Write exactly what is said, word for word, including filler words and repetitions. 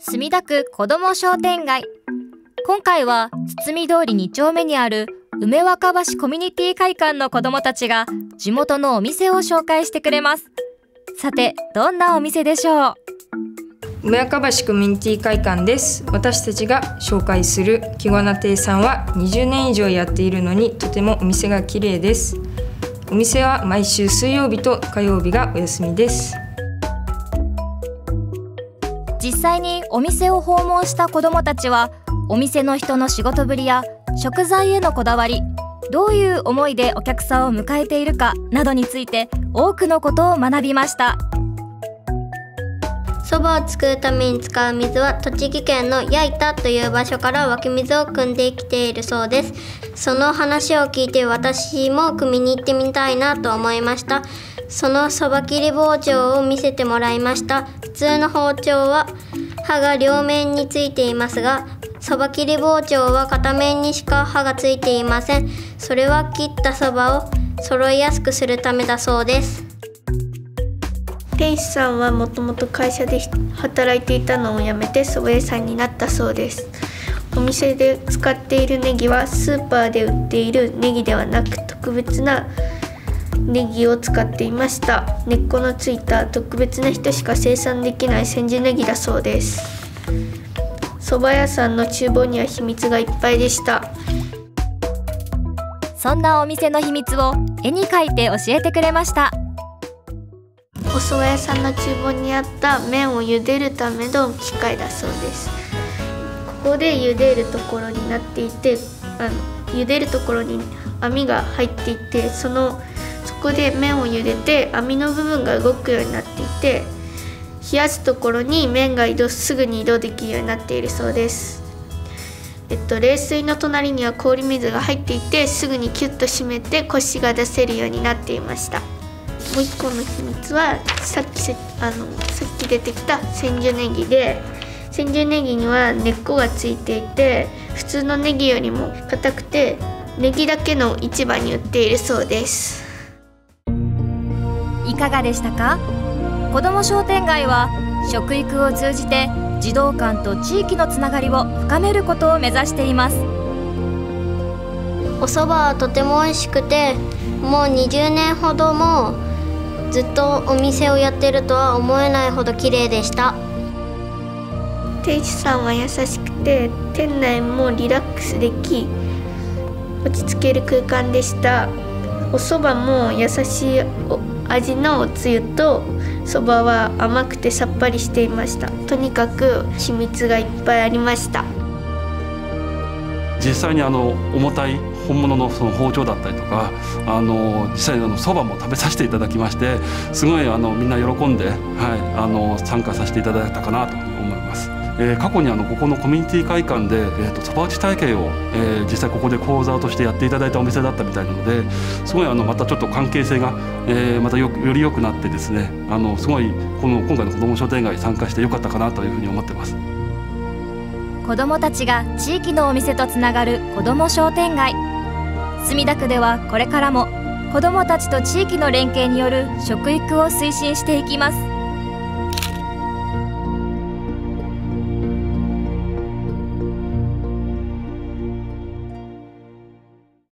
墨田区子ども商店街。今回は堤通りに丁目にある梅若橋コミュニティ会館の子どもたちが地元のお店を紹介してくれます。さて、どんなお店でしょう？ 梅若橋コミュニティ会館です。私たちが紹介するキゴナ亭さんはにじゅうねん以上やっているのに、とてもお店が綺麗です。お店は毎週水曜日と火曜日がお休みです。 実際にお店を訪問した子どもたちは、お店の人の仕事ぶりや食材へのこだわり、どういう思いでお客さんを迎えているかなどについて多くのことを学びました。 そばを作るために使う水は栃木県の矢板という場所から湧き水を汲んできているそうです。その話を聞いて私も汲みに行ってみたいなと思いました。そのそば切り包丁を見せてもらいました。普通の包丁は刃が両面についていますが、そば切り包丁は片面にしか刃がついていません。それは切ったそばを揃いやすくするためだそうです。 店主さんはもともと会社で働いていたのを辞めて蕎麦屋さんになったそうです。お店で使っているネギはスーパーで売っているネギではなく、特別なネギを使っていました。根っこのついた特別な人しか生産できない千住ネギだそうです。蕎麦屋さんの厨房には秘密がいっぱいでした。 そんなお店の秘密を絵に描いて教えてくれました。 お蕎麦屋さんの厨房にあった麺を茹でるための機械だそうです。ここで茹でるところになっていて、あの茹でるところに網が入っていて、そのそこで麺を茹でて網の部分が動くようになっていて、冷やすところに麺が移動すぐに移動できるようになっているそうです。えっと、冷水の隣には氷水が入っていて、すぐにキュッと締めてコシが出せるようになっていました。もう一個の秘密はさっきせあのさっき出てきた千住ネギで、千住ネギには根っこがついていて、普通のネギよりも硬くて、ネギだけの市場に売っているそうです。 いかがでしたか？子ども商店街は食育を通じて児童館と地域のつながりを深めることを目指しています。 お蕎麦はとても美味しくて、もうにじゅうねんほどもずっとお店をやってるとは思えないほど綺麗でした。 店主さんは優しくて、店内もリラックスでき、落ち着ける空間でした。お蕎麦も優しい味のおつゆと、蕎麦は甘くてさっぱりしていました。とにかく秘密がいっぱいありました。 実際にあの重たい本物のその包丁だったりとか、あの実際にあのそばも食べさせていただきまして、すごいあのみんな喜んで、はい、あの参加させていただいたかなと思います。えー、過去にあのここのコミュニティ会館で、えー、とそば打ち体系を、えー、実際ここで講座としてやっていただいたお店だったみたいなので、すごいあのまたちょっと関係性が、えー、また よ, より良くなってですね、あのすごいこの今回の子ども商店街に参加してよかったかなというふうに思ってます。 子どもたちが地域のお店とつながる子ども商店街。墨田区ではこれからも子どもたちと地域の連携による食育を推進していきます。